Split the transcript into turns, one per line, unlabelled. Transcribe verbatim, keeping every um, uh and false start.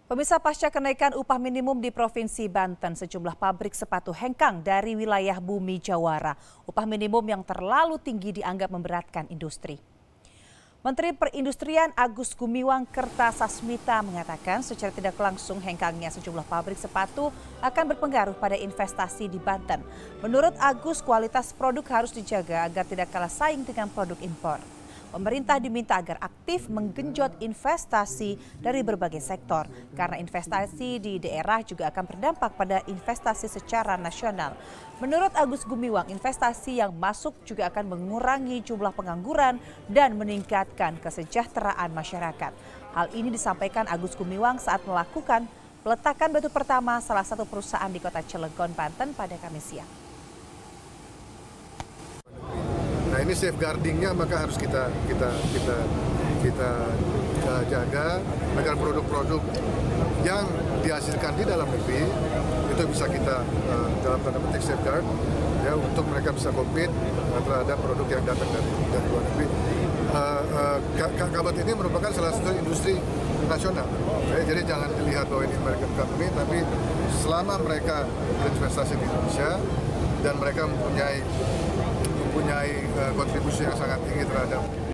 Pemirsa, pasca kenaikan upah minimum di Provinsi Banten, sejumlah pabrik sepatu hengkang dari wilayah Bumi Jawara. Upah minimum yang terlalu tinggi dianggap memberatkan industri. Menteri Perindustrian Agus Gumiwang Kertasasmita mengatakan secara tidak langsung hengkangnya sejumlah pabrik sepatu akan berpengaruh pada investasi di Banten. Menurut Agus, kualitas produk harus dijaga agar tidak kalah saing dengan produk impor. Pemerintah diminta agar aktif menggenjot investasi dari berbagai sektor, karena investasi di daerah juga akan berdampak pada investasi secara nasional. Menurut Agus Gumiwang, investasi yang masuk juga akan mengurangi jumlah pengangguran dan meningkatkan kesejahteraan masyarakat. Hal ini disampaikan Agus Gumiwang saat melakukan peletakan batu pertama salah satu perusahaan di kota Cilegon, Banten pada Kamis siang.
Nah, ini safeguardingnya maka harus kita kita kita kita uh, jaga agar produk-produk yang dihasilkan di dalam negeri itu bisa kita uh, dalam tanda petik safeguard ya untuk mereka bisa compete uh, terhadap produk yang datang dari dari luar negeri. Uh, uh, Kabut ini merupakan salah satu industri nasional, ya, jadi jangan dilihat bahwa ini American company, tapi selama mereka berinvestasi di Indonesia dan mereka mempunyai mempunyai kontribusi yang sangat tinggi terhadap